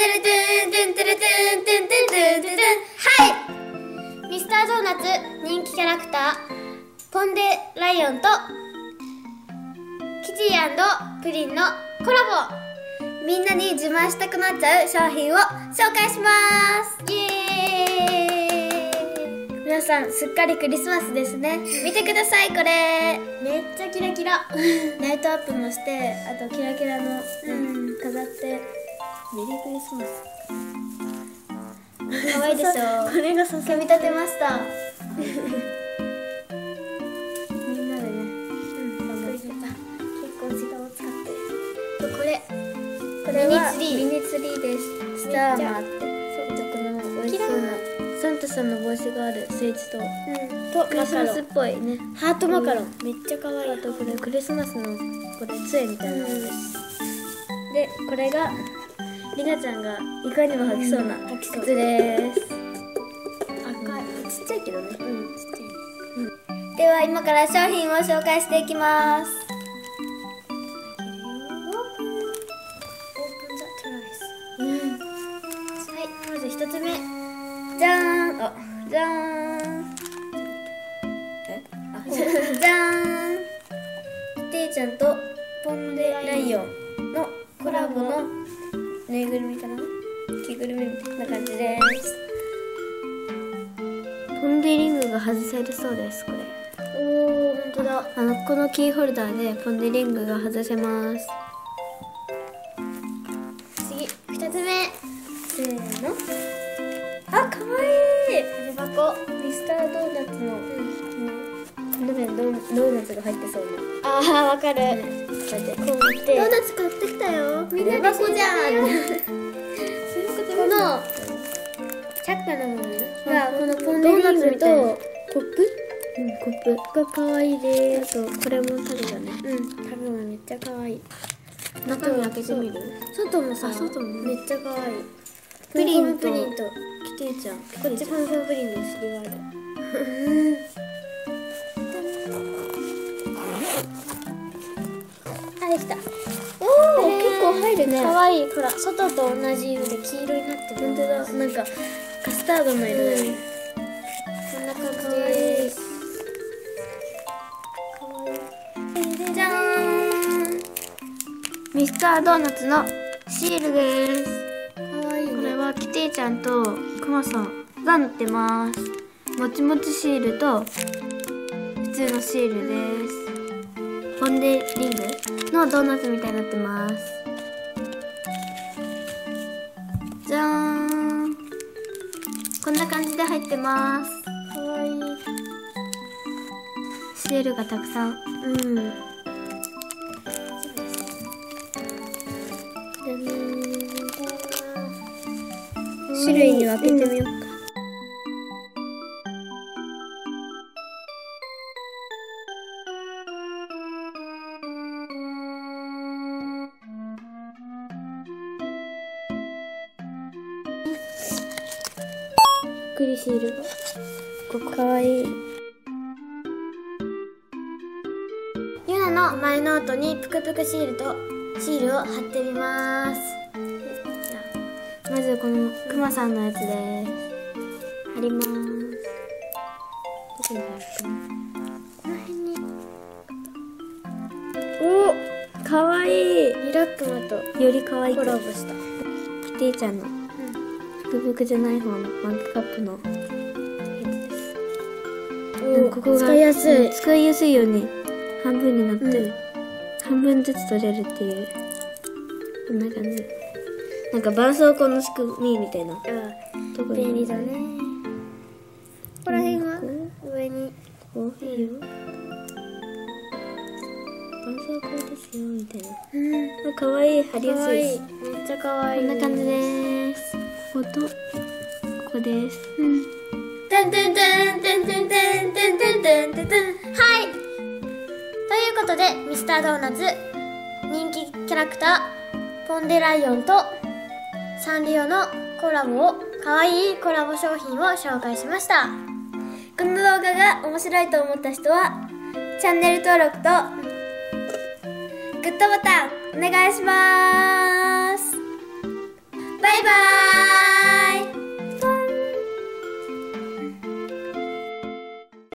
てるてんてんてるてんてんてんてんてんてん。はい、ミスタードーナツ人気キャラクターポンデライオンとキティ&プリンのコラボ、みんなに自慢したくなっちゃう商品を紹介します。イエーイ。皆さんすっかりクリスマスですね。見てください、これめっちゃキラキラライトアップもして、あとキラキラの、飾ってメリークリスマス。可愛いでしょこれが組み立てましたみんなでね、頑張って結構時間を使ってこれはミニツリーです。スターもあって、この美味しそうなサンタさんの帽子があるスイーツと、クリスマスっぽいねハートマカロン、めっちゃ可愛い。あとこれクリスマスのこれ杖みたいなのです、でこれがりなちゃんがいかにも履きそうな靴です。赤い、ちっちゃいけどね。ちっちゃい。では今から商品を紹介していきます。はい、まず一つ目、じゃーん。じゃーん。じゃーん。キティちゃんとポンデライオンのコラボのぬいぐるみかな、着ぐるみみたいな感じです。ポンデリングが外せるそうです。これおー、ほんとだ。このキーホルダーでポンデリングが外せます。次、2つ目、せーの。あ、かわいい筆箱。ミスタードーナツの、この辺ドーナツが入ってそうな。あー、わかる、こうやってこう持って、ドーナツ買ってきたよ、みんなで箱じゃんこのチャッカのものがこのポンデリングとコップ、コップが可愛いです。あとこれもタグだね。タグもめっちゃ可愛い。中身開けてみる？外もさ、外もめっちゃ可愛い。プリンとキティちゃん。こっちファンファンプリンのお尻がある。できた。おー、結構入るね。可愛い。ほら、外と同じ色で黄色になってる。本当だ。なんかカスタードの色だね。こんな感じです。可愛い。じゃーん。ミスタードーナツのシールです。可愛いね。これはキティちゃんとクマさんが塗ってます。もちもちシールと普通のシールです。ポンデリングのドーナツみたいになってます。じゃーん。こんな感じで入ってます。かわいい。シールがたくさん。種類に分けてみようか。クリシールがここかわいい。ユナのマイノートにぷくぷくシールを貼ってみます。まずこのクマさんのやつです。貼ります。どこに貼るかな。この辺に。お、かわいい。リラックマとよりかわいいコラボした。キティちゃんのブクブクじゃない方のマグカップのやつです。ここが使いやすいように半分になって、半分ずつ取れるっていう、こんな感じ。なんか絆創膏の仕組みみたいな。便利だね。ここら辺は上にこういいよ。絆創膏ですよみたいな。かわいい、貼りやすいです。めっちゃかわいい。こんな感じです。こことここです。てんてんてんてんてんてんてんてんてんてんてん。はい。ということでミスタードーナツ人気キャラクターポンデライオンとサンリオのコラボを可愛いコラボ商品を紹介しました。この動画が面白いと思った人はチャンネル登録とグッドボタンお願いします。